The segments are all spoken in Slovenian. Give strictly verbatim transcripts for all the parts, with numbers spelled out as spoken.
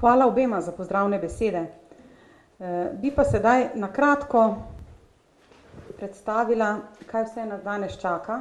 Hvala obema za pozdravne besede. Bi pa sedaj na kratko predstavila, kaj vse nas danes čaka.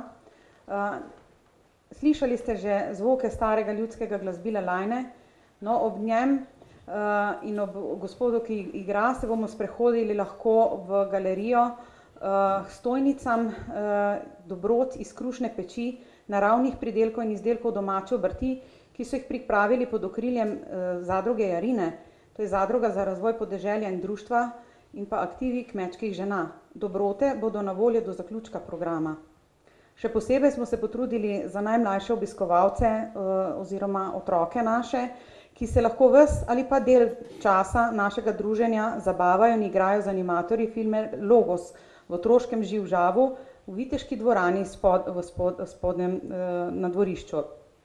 Slišali ste že zvoke starega ljudskega glasbila Lajne, no ob njem in ob gospodu, ki igra, se bomo sprehodili lahko v galerijo stojnicam dobrot iz krušne peči, naravnih pridelkov in izdelkov domače obrti, ki so jih pripravili pod okriljem zadruge Jarine, to je Zadruga za razvoj podeželja in društva in pa aktivi kmečkih žena. Dobrote bodo na voljo do zaključka programa. Še posebej smo se potrudili za najmlajše obiskovalce oziroma otroke naše, ki se lahko ves ali pa del časa našega druženja zabavajo in igrajo z animatorji filme Logos v otroškem živžavu v Viteški dvorani spod, v spod, spodnjem na dvorišču.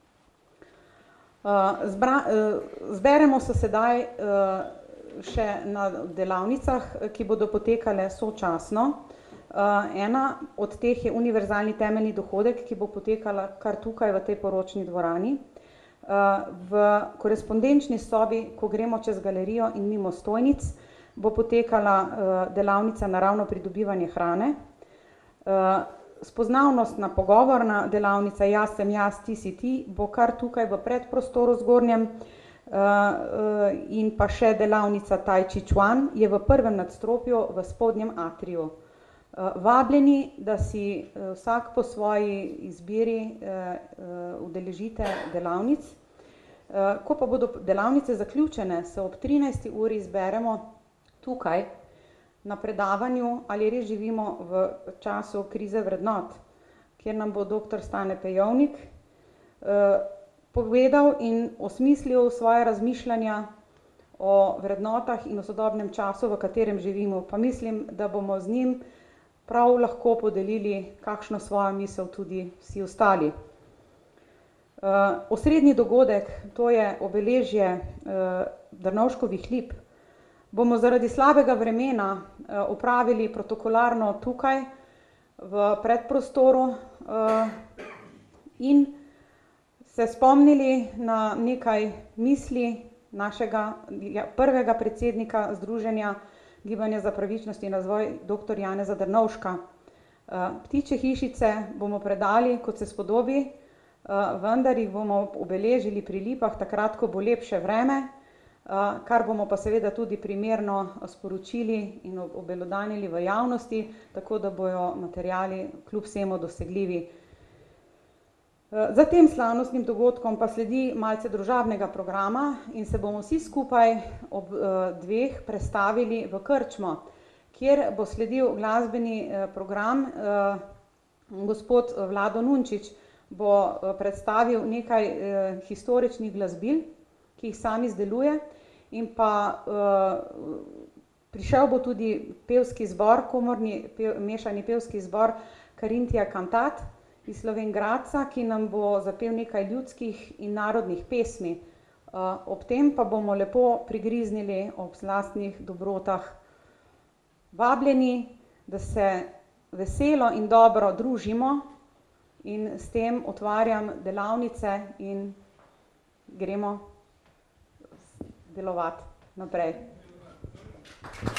Zbra, zberemo se sedaj še na delavnicah, ki bodo potekale sočasno. Ena od teh je univerzalni temeljni dohodek, ki bo potekala kar tukaj v tej poročni dvorani. V korespondenčni sobi, ko gremo čez galerijo in mimo stojnic, bo potekala delavnica naravno pridobivanje hrane. Spoznavnostna pogovorna delavnica Jaz sem jaz, ti si ti bo kar tukaj v predprostoru zgornjem in pa še delavnica Tai Chi Chuan je v prvem nadstropju v spodnjem atriju. Vabljeni, da si vsak po svoji izbiri udeležite delavnic. Ko pa bodo delavnice zaključene, se ob trinajsti uri zberemo tukaj na predavanju Ali res živimo v času krize vrednot, kjer nam bo doktor Stane Pejovnik povedal in osmislil svoje razmišljanja o vrednotah in o sodobnem času, v katerem živimo. Pa mislim, da bomo z njim prav lahko podelili kakšno svojo misel tudi vsi ostali. Osrednji dogodek, to je obeležje Drnovškovih lip, bomo zaradi slabega vremena opravili protokolarno tukaj v predprostoru in se spomnili na nekaj misli našega prvega predsednika Združenja Gibanja za pravičnost in razvoj, doktor Janeza Drnovška. Ptičje hišice bomo predali, kot se spodobi, vendar jih bomo obeležili pri lipah takrat, ko bo lepše vreme, kar bomo pa seveda tudi primerno sporočili in obelodanili v javnosti, tako da bojo materiali kljub vsemu dosegljivi. Za tem slavnostnim dogodkom pa sledi malce družabnega programa in se bomo vsi skupaj ob dveh prestavili v krčmo, kjer bo sledil glasbeni program. Gospod Vlado Nunčič bo predstavil nekaj historičnih glasbil, ki jih sam izdeluje, in pa prišel bo tudi pevski zbor, komorni mešani pevski zbor Carintija Cantat iz Slovenj Gradca, ki nam bo zapel nekaj ljudskih in narodnih pesmi. Ob tem pa bomo lepo prigriznili ob slastnih dobrotah. Vabljeni, da se veselo in dobro družimo in s tem otvarjam delavnice in gremo delovati naprej.